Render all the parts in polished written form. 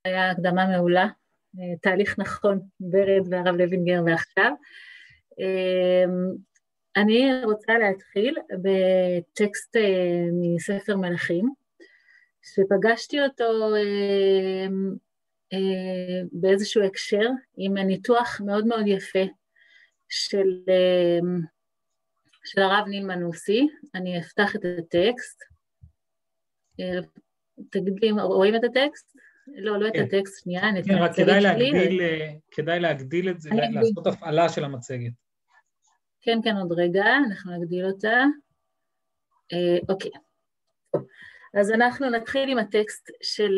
היה הקדמה מעולה, תהליך נכון, ורד והרב לוינגר ועכשיו. אני רוצה להתחיל בטקסט מספר מלכים, שפגשתי אותו באיזשהו הקשר עם ניתוח מאוד מאוד יפה של הרב ניל מנוסי. אני אפתח את הטקסט. תגיד לי, רואים את הטקסט? לא את הטקסט, שנייה, כן, רק כדאי להגדיל את זה, לעשות הפעלה של המצגת. כן, עוד רגע, אנחנו נגדיל אותה. אוקיי. אז אנחנו נתחיל עם הטקסט של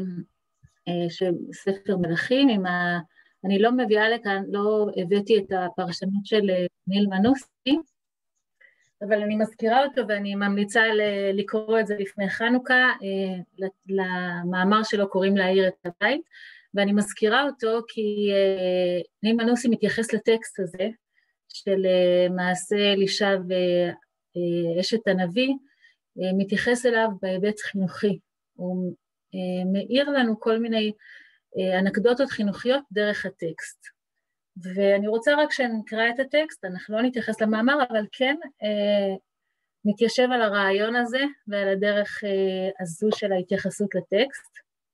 ספר מלכים, אני לא מביאה לכאן, לא הבאתי את הפרשנות של ניל מנוסי, אבל אני מזכירה אותו ואני ממליצה לקרוא את זה לפני חנוכה, למאמר שלו קוראים להאיר את הבית, ואני מזכירה אותו כי ניל מנוסי מתייחס לטקסט הזה, של מעשה אלישע ואשת הנביא, מתייחס אליו בהיבט חינוכי, הוא מאיר לנו כל מיני אנקדוטות חינוכיות דרך הטקסט. ואני רוצה רק שנקרא את הטקסט, אנחנו לא נתייחס למאמר, אבל כן נתיישב על הרעיון הזה ועל הדרך הזו של ההתייחסות לטקסט,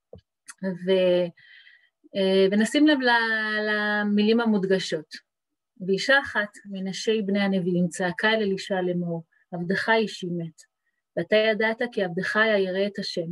ונשים לב למילים המודגשות. ואישה אחת מנשי בני הנביאים צעקה אל אלישע לאמור, עבדך אישי מת, ואתה ידעת כי עבדך ירא את השם,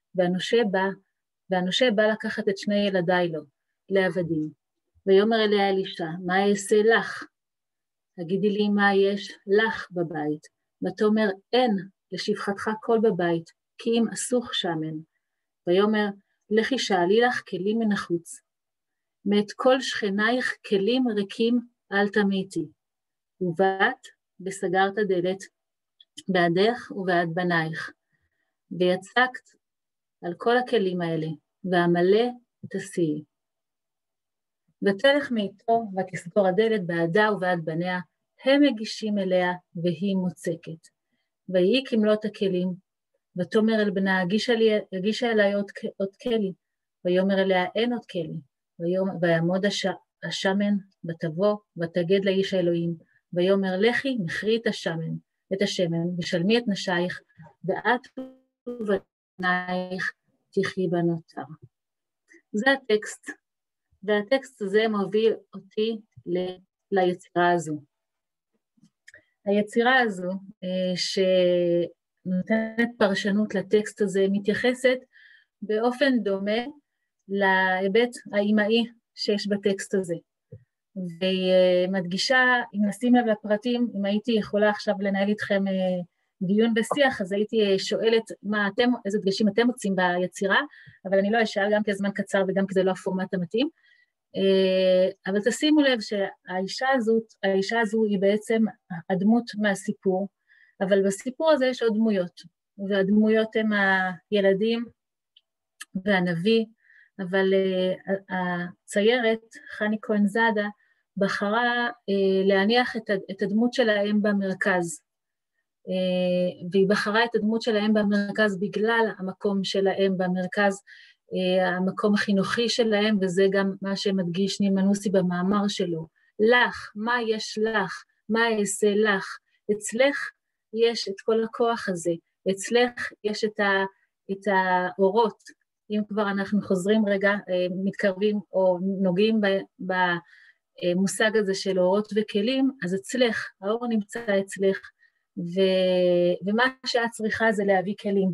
והנושה בא לקחת את שני ילדיי לו, לעבדים. ויאמר אליה אלישע, מה אעשה לך? תגידי לי מה יש לך בבית. ותאמר, אין לשפחתך קול בבית, כי אם אסוך שמן. ויאמר, לכי שאלי לך כלים מן החוץ. מאת כל שכנייך כלים ריקים אל תמיתי. ובאת וסגרת דלת בעדך ובעד בנייך. ויצקת על כל הכלים האלה, והמלא תשיעי. ותלך מאיתו ותסגור הדלת בעדה ובעד בניה, הם מגישים אליה והיא מוצקת. ויהי כמלות הכלים, ותאמר אל בנה, הגישה אליי עוד כלי, ויאמר אליה אין עוד כלי, ויעמוד השמן ותבוא ותגד לאיש האלוהים, ויאמר לכי מכרי את השמן, ושלמי את נשייך, ואת ובנייך תחי בנותר. זה הטקסט. והטקסט הזה מוביל אותי ליצירה הזו. היצירה הזו, שנותנת פרשנות לטקסט הזה, מתייחסת באופן דומה להיבט האימהי שיש בטקסט הזה. ומדגישה, אם נשים לב לפרטים, אם הייתי יכולה עכשיו לנהל איתכם דיון בשיח, אז הייתי שואלת איזה דגשים אתם מוצאים ביצירה, אבל אני לא אשאל גם כי הזמן קצר וגם כי זה לא הפורמט המתאים. אבל תשימו לב שהאישה הזו היא בעצם הדמות מהסיפור, אבל בסיפור הזה יש עוד דמויות, והדמויות הם הילדים והנביא, אבל הציירת, חני כהן זאדה, בחרה להניח את הדמות שלהם במרכז, והיא בחרה את הדמות שלהם במרכז בגלל המקום שלהם במרכז, המקום החינוכי שלהם, וזה גם מה שמדגיש ניל מנוסי במאמר שלו. לך, מה יש לך? מה אעשה לך? אצלך יש את כל הכוח הזה, אצלך יש את האורות. אם כבר אנחנו חוזרים רגע, מתקרבים או נוגעים במושג הזה של אורות וכלים, אז אצלך, האור נמצא אצלך, ומה שאת צריכה זה להביא כלים.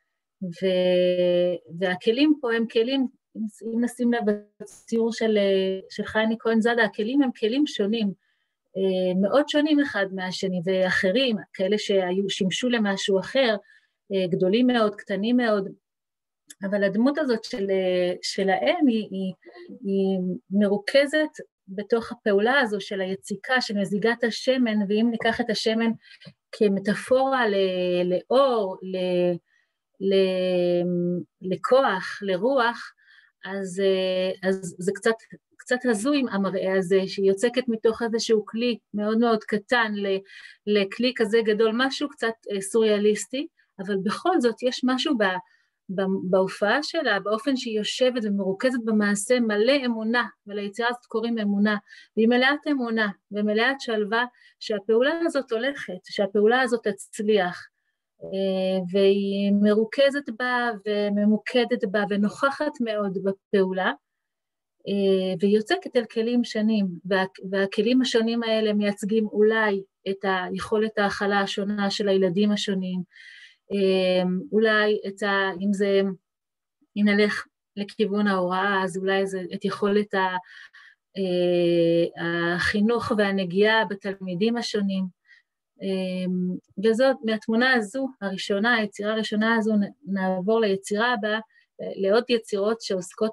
והכלים פה הם כלים, אם נשים לב בציור של חני כהן זאדה, הכלים הם כלים שונים, מאוד שונים אחד מהשני, ואחרים, כאלה שימשו למשהו אחר, גדולים מאוד, קטנים מאוד, אבל הדמות הזאת שלהם היא מרוכזת בתוך הפעולה הזו של היציקה, של מזיגת השמן, ואם ניקח את השמן כמטאפורה לאור, לכוח, לרוח, אז זה קצת הזוי המראה הזה, שהיא יוצקת מתוך איזשהו כלי מאוד מאוד קטן לכלי כזה גדול, משהו קצת סוריאליסטי, אבל בכל זאת יש משהו בהופעה שלה, באופן שהיא יושבת ומרוכזת במעשה, מלא אמונה, וליצירה הזאת קוראים אמונה, והיא מלאת אמונה ומלאת שלווה שהפעולה הזאת הולכת, שהפעולה הזאת תצליח, והיא מרוכזת בה וממוקדת בה ונוכחת מאוד בפעולה, והיא יוצקת אל כלים שונים, והכלים השונים האלה מייצגים אולי את היכולת ההכלה השונה של הילדים השונים, אולי אם נלך לכיוון ההוראה, אז אולי את יכולת החינוך והנגיעה בתלמידים השונים, וזאת מהתמונה הזו הראשונה, היצירה הראשונה הזו, נעבור ליצירה הבאה, לעוד יצירות שעוסקות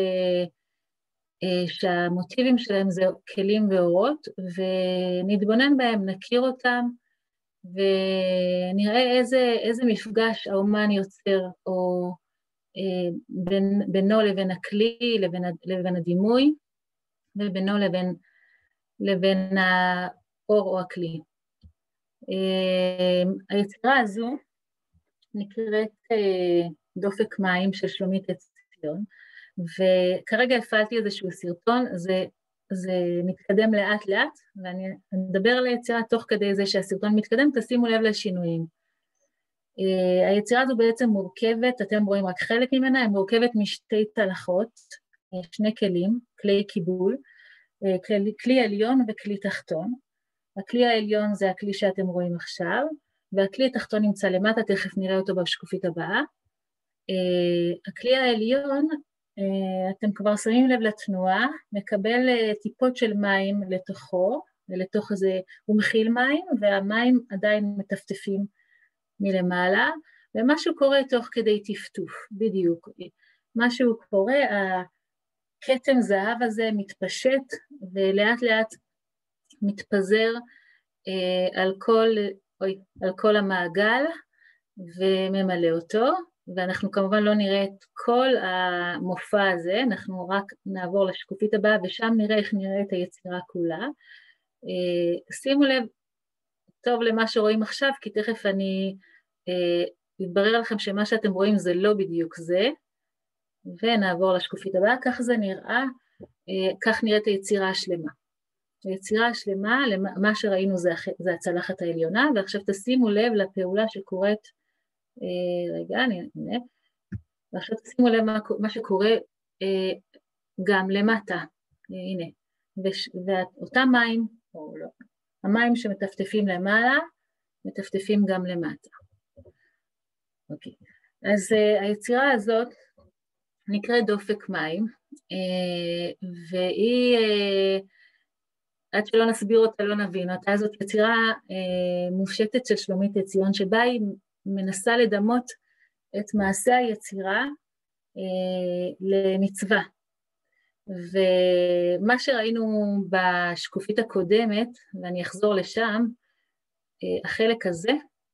שהמוטיבים שלהם זה כלים ואורות, ונתבונן בהם, נכיר אותם, ונראה איזה מפגש האומן יוצר, או בינו לבין הכלי, לבין הדימוי, ובינו לבין האור או הכלי. היצירה הזו נקראת דופק מים של שלומית עציון, וכרגע הפעלתי איזשהו סרטון, זה מתקדם לאט לאט, ואני אדבר על היצירה תוך כדי זה שהסרטון מתקדם, תשימו לב לשינויים. היצירה הזו בעצם מורכבת, אתם רואים רק חלק ממנה, היא מורכבת משתי צלחות, שני כלים, כלי קיבול, כלי עליון וכלי תחתון. הכלי העליון זה הכלי שאתם רואים עכשיו, והכלי התחתון נמצא למטה, תכף נראה אותו בשקופית הבאה. הכלי העליון, אתם כבר שמים לב לתנועה, מקבל טיפות של מים לתוכו, ולתוך זה הוא מכיל מים, והמים עדיין מטפטפים מלמעלה, ומשהו קורה תוך כדי טפטוף, בדיוק. משהו קורה, הכתם זהב הזה מתפשט, ולאט לאט מתפזר על כל המעגל, וממלא אותו, ואנחנו כמובן לא נראה את כל המופע הזה, אנחנו רק נעבור לשקופית הבאה, ושם נראה איך נראה את היצירה כולה. שימו לב טוב למה שרואים עכשיו, כי תכף אני אתברר לכם שמה שאתם רואים זה לא בדיוק זה, ונעבור לשקופית הבאה, כך זה נראה, כך נראית היצירה השלמה. היצירה השלמה, מה שראינו זה הצלחת העליונה, ועכשיו תשימו לב לפעולה שקורית, רגע, הנה, ועכשיו תשימו לב מה שקורה גם למטה, הנה, ואותם מים, או לא, המים שמטפטפים למעלה, מטפטפים גם למטה. אוקיי, אז היצירה הזאת נקראת דופק מים, והיא, עד שלא נסביר אותה, לא נבין אותה, זאת יצירה מופשטת של שלומית עציון, שבה היא מנסה לדמות את מעשה היצירה למצווה. ומה שראינו בשקופית הקודמת, ואני אחזור לשם, החלק הזה,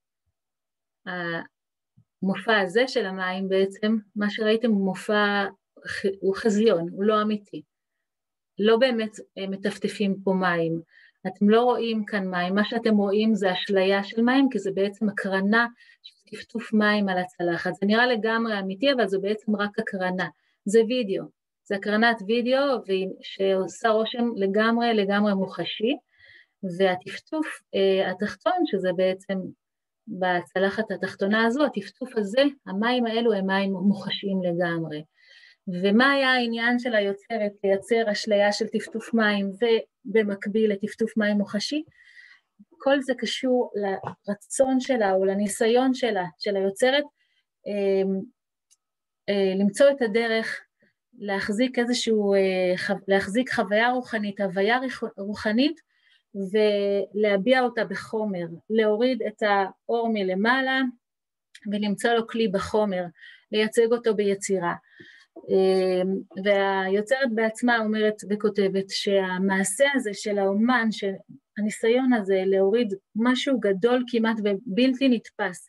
המופע הזה של המים בעצם, מה שראיתם הוא מופע, הוא חזיון, הוא לא אמיתי. לא באמת מטפטפים פה מים, אתם לא רואים כאן מים, מה שאתם רואים זה אשליה של מים, כי זה בעצם הקרנה של טפטוף מים על הצלחת. זה נראה לגמרי אמיתי, אבל זה בעצם רק הקרנה, זה וידאו, זה הקרנת וידאו שעושה רושם לגמרי מוחשי, והטפטוף התחתון, שזה בעצם בצלחת התחתונה הזו, הטפטוף הזה, המים האלו הם מים מוחשיים לגמרי. ומה היה העניין של היוצרת לייצר אשליה של טפטוף מים ובמקביל לטפטוף מים מוחשי? כל זה קשור לרצון שלה או לניסיון שלה, של היוצרת, למצוא את הדרך להחזיק חוויה רוחנית, הוויה רוחנית, ולהביע אותה בחומר, להוריד את האור מלמעלה ולמצוא לו כלי בחומר, לייצג אותו ביצירה. והיוצרת בעצמה אומרת וכותבת שהמעשה הזה של האומן, שהניסיון הזה להוריד משהו גדול כמעט ובלתי נתפס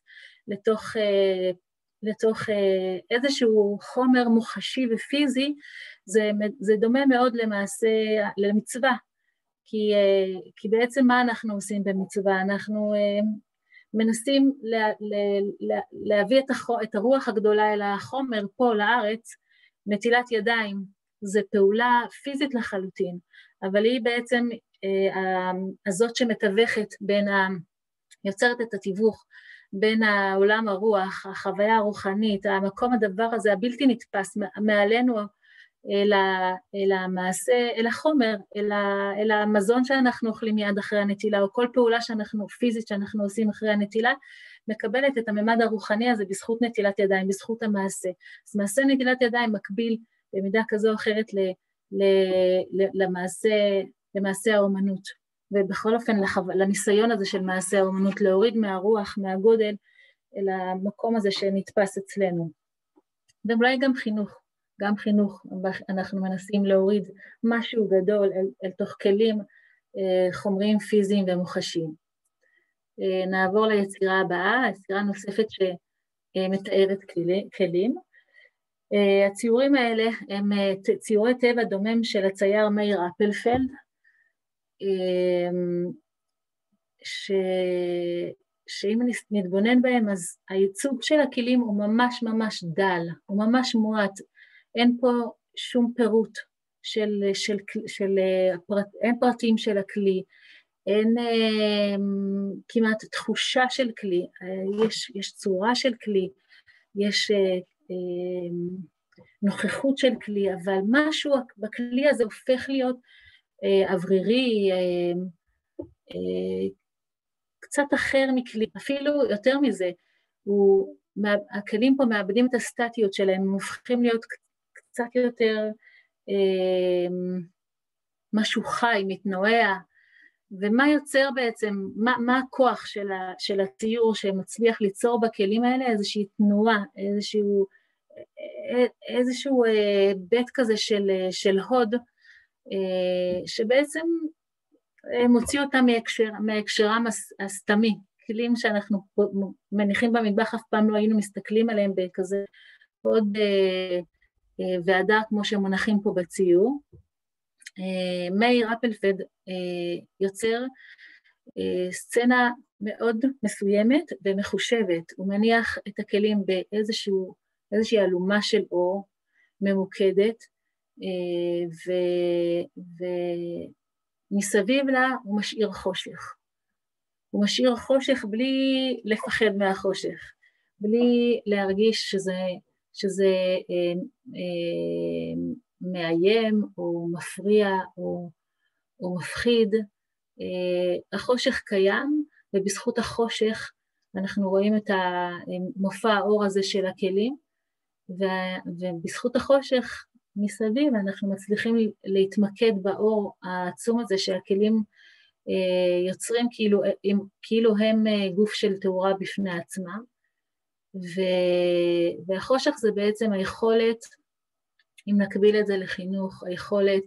לתוך איזשהו חומר מוחשי ופיזי, זה דומה מאוד למעשה, למצווה, כי בעצם מה אנחנו עושים במצווה? אנחנו מנסים להביא את הרוח הגדולה אל החומר פה לארץ. נטילת ידיים זה פעולה פיזית לחלוטין, אבל היא בעצם הזאת שמתווכת יוצרת את התיווך בין העולם הרוח, החוויה הרוחנית, המקום הדבר הזה הבלתי נתפס מעלינו אל המעשה, אל החומר, אל המזון שאנחנו אוכלים מיד אחרי הנטילה, או כל פעולה פיזית שאנחנו עושים אחרי הנטילה, מקבלת את הממד הרוחני הזה בזכות נטילת ידיים, בזכות המעשה. אז מעשה נטילת ידיים מקביל במידה כזו או אחרת למעשה האומנות, ובכל אופן לניסיון הזה של מעשה האומנות, להוריד מהרוח, מהגודל, אל המקום הזה שנתפס אצלנו. ואולי גם חינוך, אנחנו מנסים להוריד משהו גדול אל תוך כלים חומריים פיזיים ומוחשיים. נעבור ליצירה הבאה, יצירה נוספת שמתארת כלים. הציורים האלה הם ציורי טבע דומם של הצייר מאיר אפלפלד, שאם נתבונן בהם, אז הייצוג של הכלים הוא ממש ממש דל, הוא ממש מועט, אין פה שום פירוט אין פרטים של הכלי, אין כמעט תחושה של כלי, יש צורה של כלי, יש נוכחות של כלי, אבל משהו בכלי הזה הופך להיות אוורירי, קצת אחר מכלי, אפילו יותר מזה, הכלים פה מאבדים את הסטטיות שלהם, הם הופכים להיות קצת יותר משהו חי, מתנועע, ומה יוצר בעצם, מה הכוח של הציור שמצליח ליצור בכלים האלה? איזושהי תנועה, איזשהו בית כזה של הוד, שבעצם מוציא אותם מהקשרם הסתמי, כלים שאנחנו מניחים במטבח, אף פעם לא היינו מסתכלים עליהם בכזה עוד ועדה כמו שמונחים פה בציור. מאיר אפלפלד יוצר סצנה מאוד מסוימת ומחושבת, הוא מניח את הכלים באיזושהי אלומה של אור ממוקדת, ומסביב לה הוא משאיר חושך. הוא משאיר חושך בלי לפחד מהחושך, בלי להרגיש שזה מאיים או מפריע או מפחיד. החושך קיים, ובזכות החושך אנחנו רואים את מופע האור הזה של הכלים, ובזכות החושך מסביב אנחנו מצליחים להתמקד באור העצום הזה שהכלים יוצרים, כאילו הם גוף של תאורה בפני עצמם, והחושך זה בעצם היכולת, אם נקביל את זה לחינוך, היכולת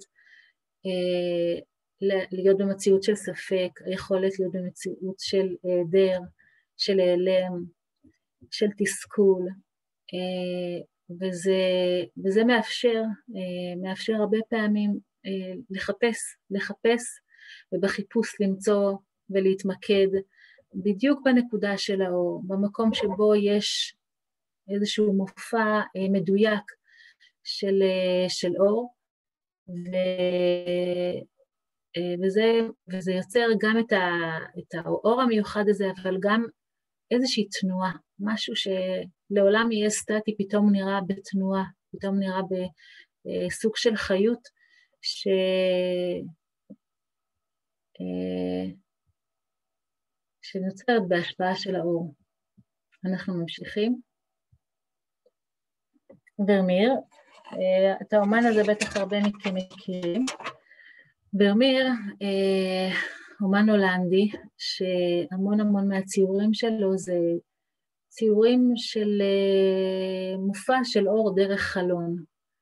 להיות במציאות של ספק, היכולת להיות במציאות של היעדר, של העלם, של תסכול, וזה מאפשר הרבה פעמים לחפש, ובחיפוש למצוא ולהתמקד בדיוק בנקודה של האור, במקום שבו יש איזשהו מופע מדויק של אור, וזה יוצר גם את האור המיוחד הזה, אבל גם איזושהי תנועה, משהו שלעולם יהיה סטטי, פתאום נראה בתנועה, פתאום נראה בסוג של חיות, שנוצרת בהשפעה של האור. אנחנו ממשיכים. ורמיר, את האומן הזה בטח הרבה מכם מכירים. ורמיר, אומן הולנדי, שהמון מהציורים שלו זה ציורים של מופע של אור דרך חלון.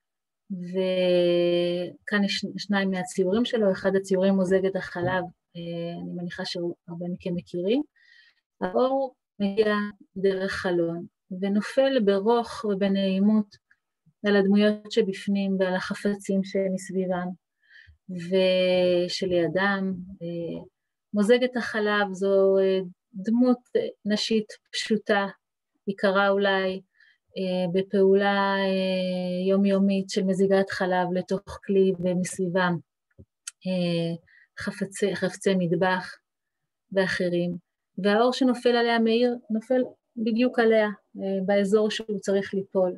וכאן יש שניים מהציורים שלו, אחד הציורים מוזג את החלב, אני מניחה שהרבה מכם מכירים. האור מגיע דרך חלון, ונופל ברוך ובנעימות על הדמויות שבפנים ועל החפצים שמסביבם ושלידם. מוזג את החלב זו דמות נשית פשוטה, יקרה אולי, בפעולה יומיומית של מזיגת חלב לתוך כלי ומסביבם חפצי מטבח ואחרים, והאור שנופל עליה מאיר נופל בדיוק עליה, באזור שהוא צריך ליפול.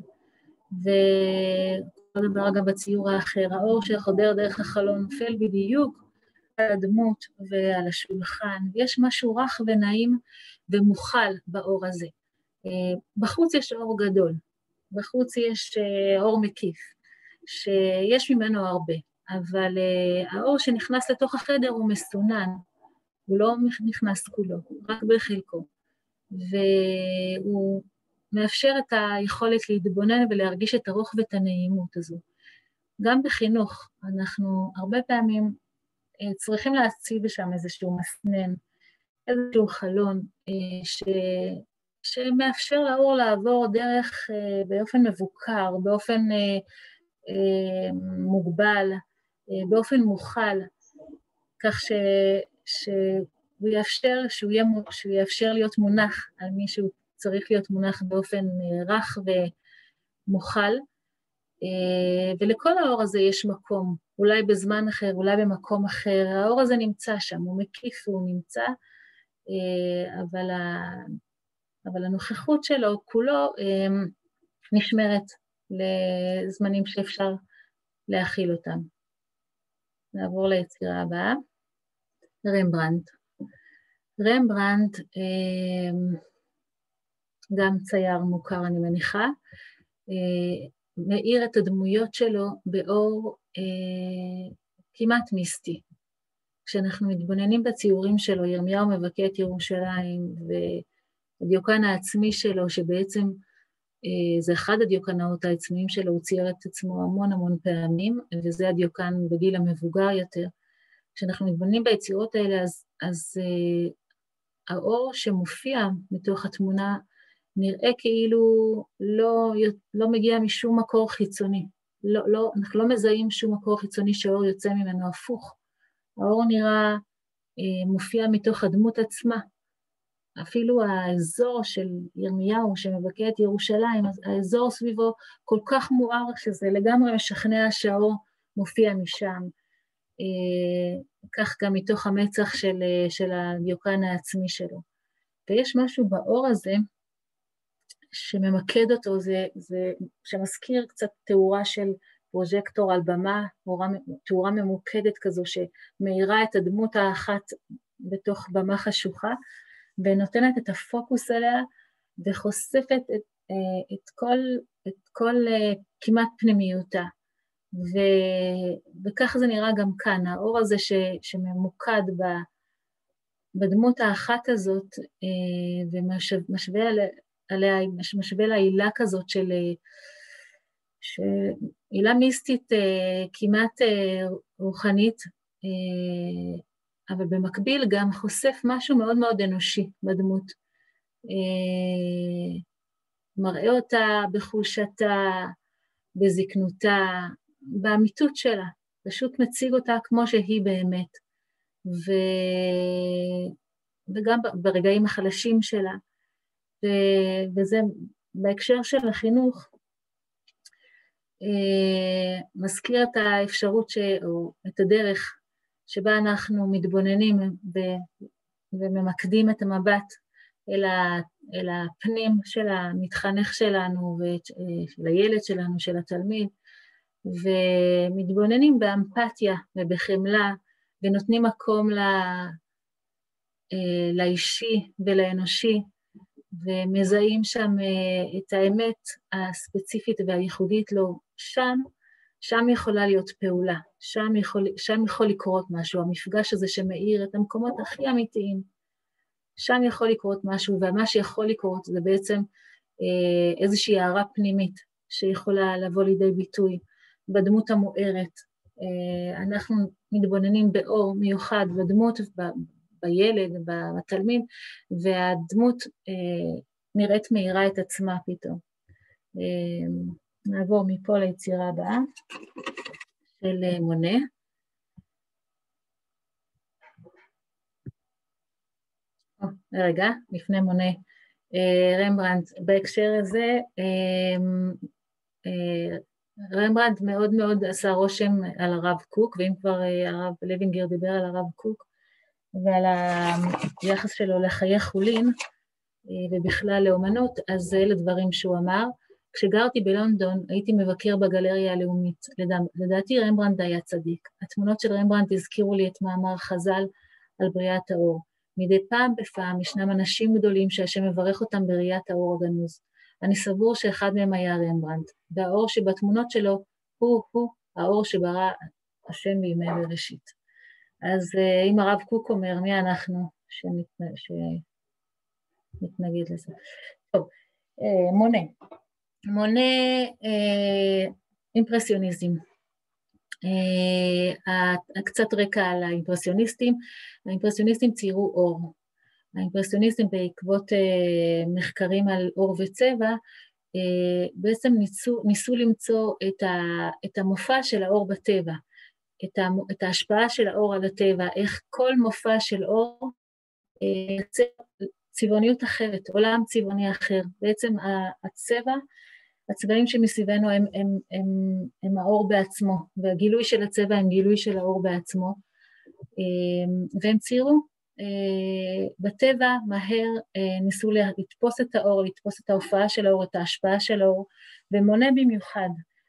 וכל דבר גם בציור האחר, האור שחודר דרך החלון נופל בדיוק על הדמות ועל השולחן, יש משהו רך ונעים ומוכל באור הזה. בחוץ יש אור גדול, בחוץ יש אור מקיף, שיש ממנו הרבה, אבל האור שנכנס לתוך החדר הוא מסונן, הוא לא נכנס כולו, רק בחלקו, והוא מאפשר את היכולת להתבונן ולהרגיש את הרוח ואת הנעימות הזו. גם בחינוך, אנחנו הרבה פעמים צריכים להציב שם איזשהו מסנן, איזשהו חלון, שמאפשר לאור לעבור דרך באופן מבוקר, באופן מוגבל, באופן מוכל, כך שהוא יאפשר להיות מונח על מי שהוא צריך להיות מונח באופן רך ומוכל, ולכל האור הזה יש מקום, אולי בזמן אחר, אולי במקום אחר, האור הזה נמצא שם, הוא מקיף והוא נמצא, אבל הנוכחות שלו כולו נשמרת לזמנים שאפשר להכיל אותם. נעבור ליצירה הבאה. רמברנדט. רמברנדט, גם צייר מוכר אני מניחה, מאיר את הדמויות שלו באור כמעט מיסטי. כשאנחנו מתבוננים בציורים שלו, ירמיהו מבכה את ירושלים, והדיוקן העצמי שלו, שבעצם זה אחד הדיוקנאות העצמיים שלו, הוא צייר את עצמו המון פעמים, וזה הדיוקן בגיל המבוגר יותר. כשאנחנו מתבוננים ביצירות האלה, אז האור שמופיע מתוך התמונה, נראה כאילו לא מגיע משום מקור חיצוני. אנחנו לא מזהים שום מקור חיצוני שהאור יוצא ממנו הפוך. האור נראה מופיע מתוך הדמות עצמה. אפילו האזור של ירמיהו שמבכה את ירושלים, האזור סביבו כל כך מואר שזה לגמרי משכנע שהאור מופיע משם. כך גם מתוך המצח של הדיוקן העצמי שלו. ויש משהו באור הזה, שממקד אותו, שמזכיר קצת תאורה של פרוז'קטור על במה, תאורה ממוקדת כזו שמאירה את הדמות האחת בתוך במה חשוכה, ונותנת את הפוקוס עליה, וחושפת את כל כמעט פנימיותה. וכך זה נראה גם כאן, האור הזה שממוקד בדמות האחת הזאת, ומשווה לה עילה כזאת של עילה מיסטית כמעט רוחנית, אבל במקביל גם חושף משהו מאוד מאוד אנושי בדמות. מראה אותה בחולשתה, בזקנותה, באמיתות שלה, פשוט מציג אותה כמו שהיא באמת, וגם ברגעים החלשים שלה, וזה בהקשר של החינוך, מזכיר את האפשרות או את הדרך שבה אנחנו מתבוננים וממקדים את המבט אל הפנים של המתחנך שלנו ושל הילד שלנו, של התלמיד, ומתבוננים באמפתיה ובחמלה, ונותנים מקום לאישי ולאנושי, ומזהים שם את האמת הספציפית והייחודית לו. שם יכולה להיות פעולה, שם יכול לקרות משהו, המפגש הזה שמאיר את המקומות הכי אמיתיים, שם יכול לקרות משהו, ומה שיכול לקרות זה בעצם איזושהי הערה פנימית, שיכולה לבוא לידי ביטוי בדמות המוארת. אנחנו מתבוננים באור מיוחד בדמות, בילד, בתלמיד, והדמות נראית מאירה את עצמה פתאום. נעבור מפה ליצירה הבאה של מונה. רגע, לפני מונה. רמברנדט, בהקשר הזה, רמברנדט מאוד מאוד עשה רושם על הרב קוק, ואם כבר הרב לוינגר דיבר על הרב קוק, ועל היחס שלו לחיי חולין, ובכלל לאומנות, אז אלה דברים שהוא אמר. כשגרתי בלונדון, הייתי מבקר בגלריה הלאומית. לדעתי רמברנדט היה צדיק. התמונות של רמברנדט הזכירו לי את מאמר חז"ל על בריאת האור. מדי פעם בפעם ישנם אנשים גדולים שהשם מברך אותם בראיית האור הגנוז. אני סבור שאחד מהם היה רמברנדט, והאור שבתמונות שלו הוא האור שברא השם בימי בראשית. אז אם הרב קוק אומר, מי אנחנו שנתנגד לזה? טוב, מונה. מונה אימפרסיוניזם. קצת רקע על האימפרסיוניסטים. האימפרסיוניסטים ציירו אור. האימפרסיוניסטים בעקבות מחקרים על אור וצבע, בעצם ניסו למצוא את המופע של האור בטבע, את ההשפעה של האור על הטבע, איך כל מופע של אור יוצר צבעוניות אחרת, עולם צבעוני אחר. בעצם הצבעים שמסביבנו הם האור בעצמו, והגילוי של הצבע הם גילוי של האור בעצמו, והם ציירו בטבע מהר, ניסו לתפוס את האור, לתפוס את ההופעה של האור, את ההשפעה של האור, ומונה במיוחד,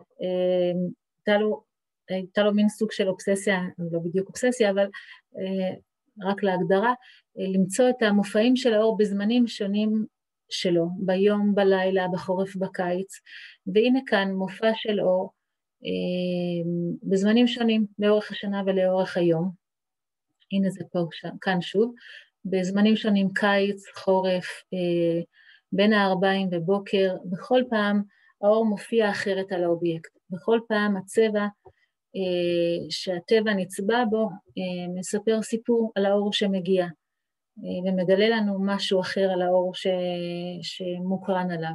הייתה לו מין סוג של אובססיה, לא בדיוק אובססיה, אבל רק להגדרה, למצוא את המופעים של האור בזמנים שונים שלו, ביום, בלילה, בחורף, בקיץ, והנה כאן מופע של אור, בזמנים שונים, לאורך השנה ולאורך היום. הנה זה פה, כאן שוב, בזמנים שונים, קיץ, חורף, בין הערביים ובוקר, בכל פעם האור מופיע אחרת על האובייקט, בכל פעם הצבע שהטבע נצבע בו, מספר סיפור על האור שמגיע, ומגלה לנו משהו אחר על האור שמוקרן עליו.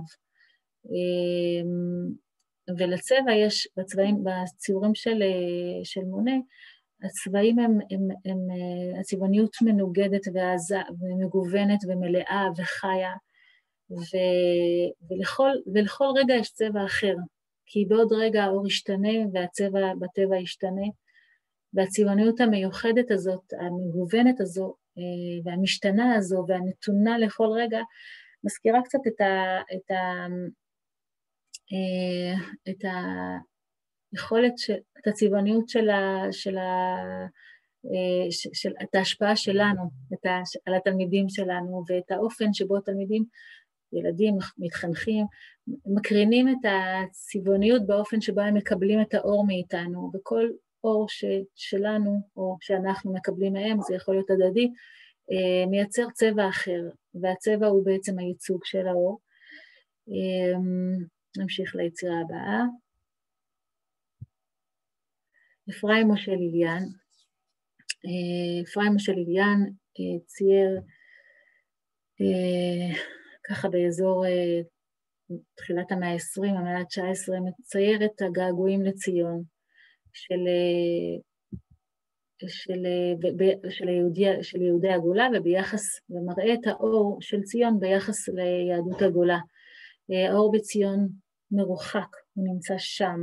ולצבע יש, בציורים של מונה, הצבעים הצבעוניות מנוגדת ומגוונת ומלאה וחיה, ולכל רגע יש צבע אחר, כי בעוד רגע האור ישתנה והצבע בטבע ישתנה, והצבעוניות המיוחדת הזאת, המגוונת הזו, והמשתנה הזו, והנתונה לכל רגע, מזכירה קצת את היכולת, את הצבעוניות את ההשפעה שלנו, על התלמידים שלנו, ואת האופן שבו התלמידים, ילדים מתחנכים, מקרינים את הצבעוניות באופן שבו הם מקבלים את האור מאיתנו, וכל אור שלנו, או שאנחנו מקבלים מהם, זה יכול להיות הדדי, מייצר צבע אחר, והצבע הוא בעצם הייצוג של האור. נמשיך ליצירה הבאה. אפרים משה ליליאן. אפרים משה ליליאן צייר ככה באזור תחילת המאה ה-20, המאה ה-19, מצייר את הגעגועים לציון של יהודי הגולה, ומראה את האור של ציון ביחס ליהדות הגולה. האור בציון מרוחק, הוא נמצא שם,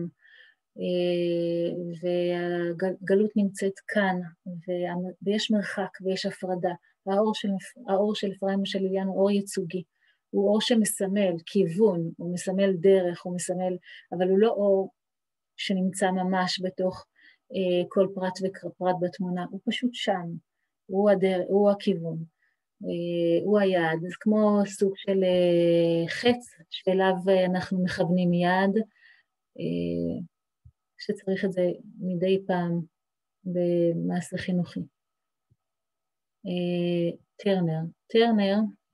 והגלות נמצאת כאן, ויש מרחק ויש הפרדה. האור של אפרים משה ליליאן הוא אור ייצוגי, הוא אור שמסמל כיוון, הוא מסמל דרך, הוא מסמל, אבל הוא לא אור שנמצא ממש בתוך כל פרט ופרט בתמונה, הוא פשוט שם, הוא הכיוון, הוא היעד, זה כמו סוג של חץ שאליו אנחנו מכוונים יד, שצריך את זה מדי פעם במעשה חינוכי. טרנר,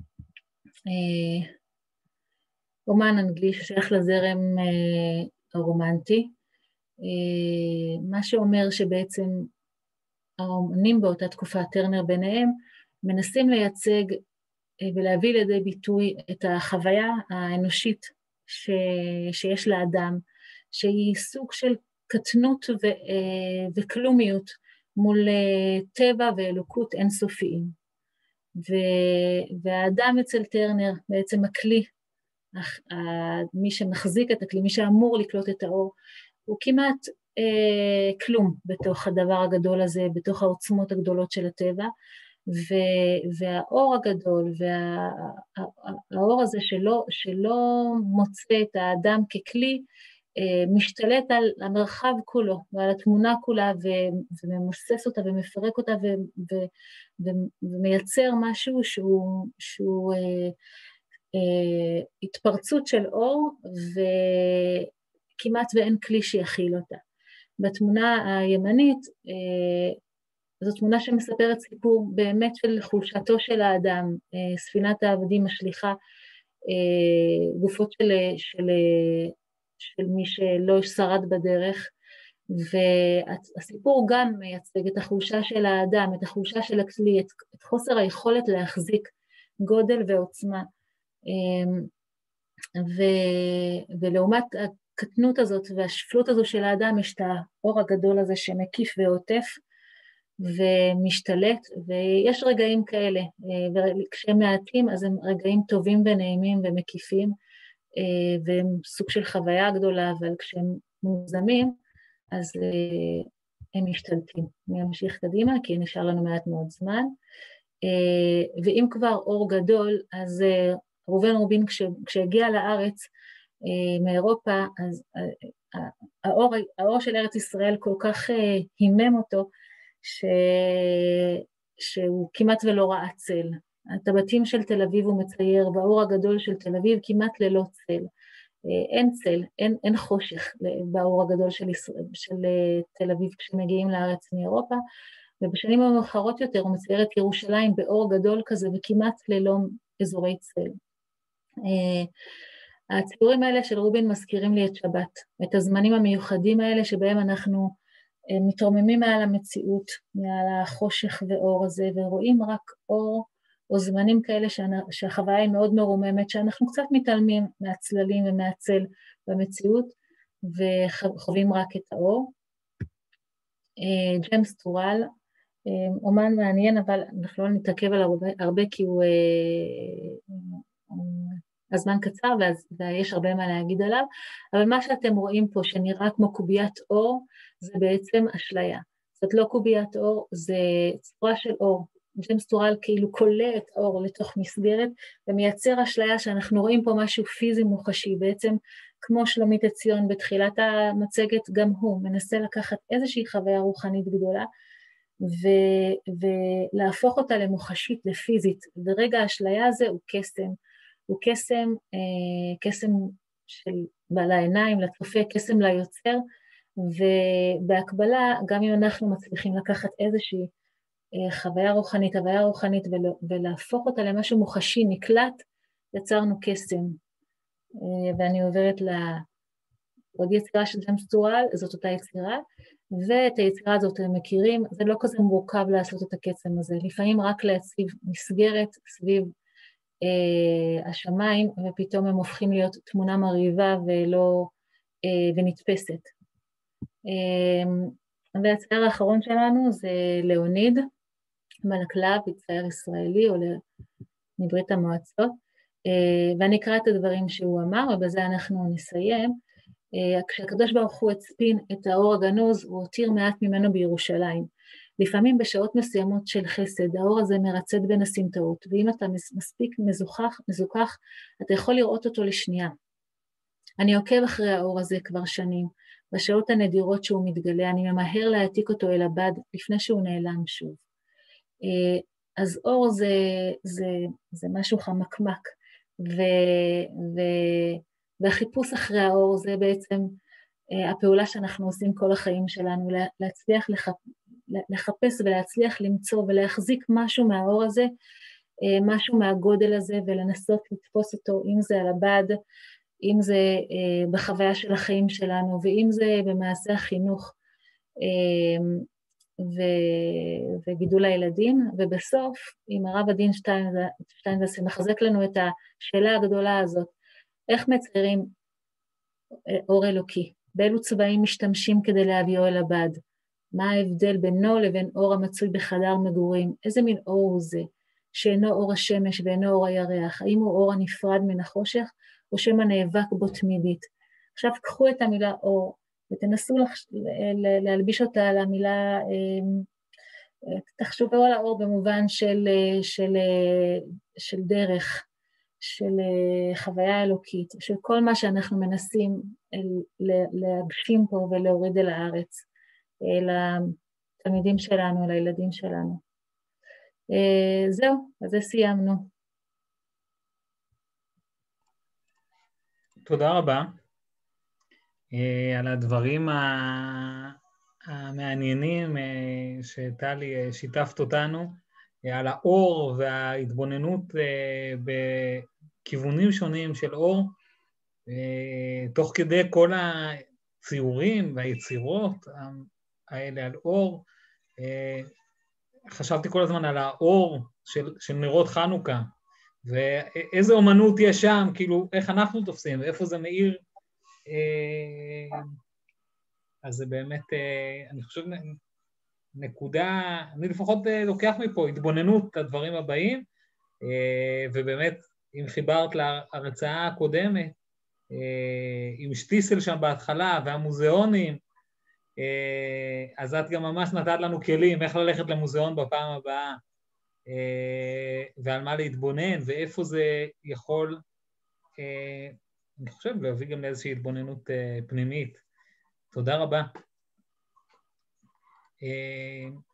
אומן אנגלי ששייך לזרם הרומנטי, מה שאומר שבעצם האומנים באותה תקופה, טרנר ביניהם, מנסים לייצג ולהביא לידי ביטוי את החוויה האנושית שיש לאדם, שהיא סוג של קטנות וכלומיות מול טבע ואלוקות אינסופיים. והאדם אצל טרנר, בעצם הכלי, מי שמחזיק את הכלי, מי שאמור לקלוט את האור, הוא כמעט כלום בתוך הדבר הגדול הזה, בתוך העוצמות הגדולות של הטבע, והאור הגדול, והאור הזה שלא מוצא את האדם ככלי, משתלט על המרחב כולו, ועל התמונה כולה, וממוסס אותה ומפרק אותה, ומייצר משהו שהוא התפרצות של אור, וכמעט ואין כלי שיכיל אותה. בתמונה הימנית, זו תמונה שמספרת סיפור באמת של חולשתו של האדם, ספינת העבדים משליכה גופות של מי שלא שרד בדרך, והסיפור גם מייצג את החולשה של האדם, את החולשה של הכלי, את חוסר היכולת להחזיק גודל ועוצמה, ולעומת הקטנות הזאת והשפלות הזו של האדם, יש את האור הגדול הזה שמקיף ועוטף ומשתלט, ויש רגעים כאלה, וכשהם מעטים אז הם רגעים טובים ונעימים ומקיפים, והם סוג של חוויה גדולה, אבל כשהם מוזמים, אז הם משתלטים. אני אמשיך קדימה, כי נשאר לנו מעט מאוד זמן. ואם כבר אור גדול, אז ראובן רובין, כשהגיע לארץ מאירופה, אז האור של ארץ ישראל כל כך הימם אותו, שהוא כמעט ולא ראה צל. את הבתים של תל אביב הוא מצייר, באור הגדול של תל אביב כמעט ללא צל. אין צל, אין חושך באור הגדול של תל אביב כשמגיעים לארץ מאירופה, ובשנים המאוחרות יותר הוא מצייר את ירושלים באור גדול כזה וכמעט ללא אזורי צל. הציורים האלה של רובין מזכירים לי את שבת, את הזמנים המיוחדים האלה שבהם אנחנו מתרוממים מעל המציאות, מעל החושך ואור הזה, ורואים רק אור, או זמנים כאלה שהחוויה היא מאוד מרוממת, שאנחנו קצת מתעלמים מהצללים ומהצל במציאות, וחווים רק את האור. ג'יימס טורל, אומן מעניין, אבל אנחנו לא נתעכב עליו הרבה, כי הזמן קצר, ויש הרבה מה להגיד עליו, אבל מה שאתם רואים פה, שנראה כמו קוביית אור, זה בעצם אשליה. זאת לא קוביית אור, זה צורה של אור. ג'יימס טורל כאילו קולה את האור לתוך מסגרת, ומייצר אשליה שאנחנו רואים פה משהו פיזי מוחשי, בעצם כמו שלומית עציון בתחילת המצגת, גם הוא מנסה לקחת איזושהי חוויה רוחנית גדולה, ולהפוך אותה למוחשית, לפיזית, ורגע האשליה הזה הוא קסם, הוא קסם של בעל העיניים, לצופה, קסם ליוצר, ובהקבלה, גם אם אנחנו מצליחים לקחת איזושהי חוויה רוחנית, הוויה רוחנית, ולהפוך אותה למשהו מוחשי, נקלט, יצרנו קסם. ואני עוברת לעוד יצירה של ג'יימס טורל, זאת אותה יצירה, ואת היצירה הזאת הם מכירים, זה לא כזה מורכב לעשות את הקסם הזה, לפעמים רק להציב מסגרת סביב השמיים, ופתאום הם הופכים להיות תמונה מרהיבה ונתפסת. והצייר האחרון שלנו זה ליאוניד מלקלב, צייר ישראלי, עולה מברית המועצות, ואני אקרא את הדברים שהוא אמר, ובזה אנחנו נסיים. כשהקדוש ברוך הוא הצפין את האור הגנוז, הוא הותיר מעט ממנו בירושלים. לפעמים בשעות מסוימות של חסד, האור הזה מרצד בין הסמטאות, ואם אתה מספיק מזוכח, אתה יכול לראות אותו לשנייה. אני עוקב אחרי האור הזה כבר שנים, בשעות הנדירות שהוא מתגלה, אני ממהר להעתיק אותו אל הבד, לפני שהוא נעלם שוב. אז אור זה משהו חמקמק, והחיפוש אחרי האור זה בעצם הפעולה שאנחנו עושים כל החיים שלנו, להצליח לחפש ולהצליח למצוא ולהחזיק משהו מהאור הזה, משהו מהגודל הזה, ולנסות לתפוס אותו, אם זה על הבד, אם זה בחוויה של החיים שלנו, ואם זה במעשה החינוך וגידול הילדים, ובסוף, עם הרב עדין שטיינזלץ מחזק לנו את השאלה הגדולה הזאת, איך מציירים אור אלוקי? באילו צבעים משתמשים כדי להביאו אל הבד? מה ההבדל בינו לבין אור המצוי בחדר מגורים? איזה מין אור הוא זה? שאינו אור השמש ואינו אור הירח? האם הוא אור הנפרד מן החושך, או שמא נאבק בו תמידית? עכשיו קחו את המילה אור, ותנסו להלביש אותה על המילה, תחשבו על האור במובן של דרך, של חוויה אלוקית, של כל מה שאנחנו מנסים להגשים פה ולהוריד אל הארץ, לתלמידים שלנו, לילדים שלנו. זהו, אז זה סיימנו. תודה רבה על הדברים המעניינים שטלי שיתפת אותנו, על האור וההתבוננות בכיוונים שונים של אור, תוך כדי כל הציורים והיצירות האלה על אור. חשבתי כל הזמן על האור של נרות חנוכה, ואיזה אומנות יש שם, כאילו איך אנחנו תופסים, ואיפה זה מאיר. אז זה באמת, אני חושב, נקודה, אני לפחות לוקח מפה התבוננות לדברים הבאים, ובאמת, אם חיברת להרצאה הקודמת, עם שטיסל שם בהתחלה, והמוזיאונים, אז את גם ממש נתת לנו כלים, איך ללכת למוזיאון בפעם הבאה, ועל מה להתבונן, ואיפה זה יכול, אני חושב, להביא גם לאיזושהי התבוננות פנימית. תודה רבה.